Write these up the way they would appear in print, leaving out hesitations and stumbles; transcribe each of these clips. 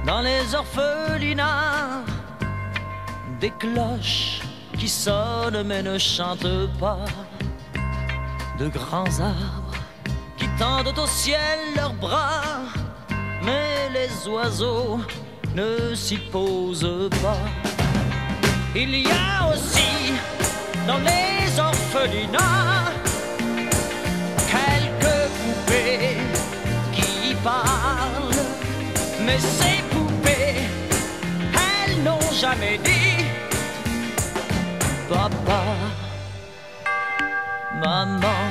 dans les orphelinats, des cloches qui sonnent mais ne chantent pas, de grands arbres qui tendent au ciel leurs bras, mais les oiseaux ne s'y posent pas. Il y a aussi dans les orphelinats quelques poupées qui parlent, mais ces poupées, elles n'ont jamais dit papa, maman.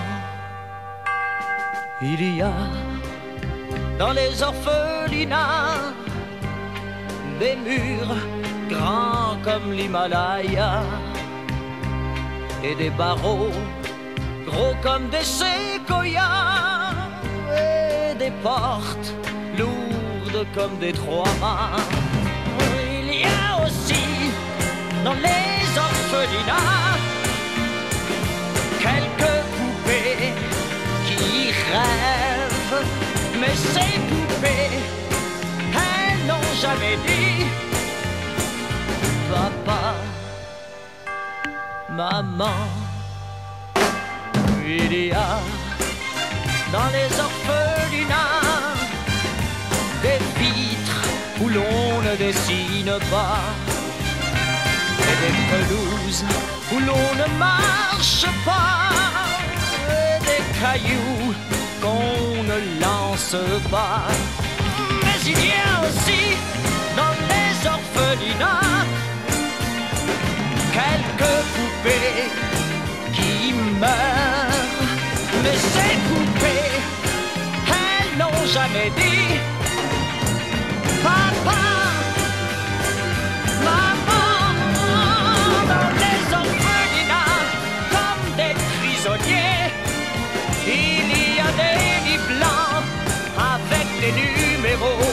Il y a dans les orphelinats des murs grands comme l'Himalaya et des barreaux gros comme des séquoias et des portes lourdes comme des trois-mâts. Il y a aussi dans les orphelinats quelques poupées qui rêvent, mais ces poupées, elles n'ont jamais dit papa, maman. Il y a dans les orphelinats des vitres où l'on ne dessine pas et des pelouses où l'on ne marche pas et des cailloux qu'on ne lance pas. Mais il y a aussi dans les orphelinats quelques poupées qui meurent, mais ces poupées, elles n'ont jamais dit papa, maman. Dans les orphelinats, comme des prisonniers, il y a des lits blancs avec des numéros.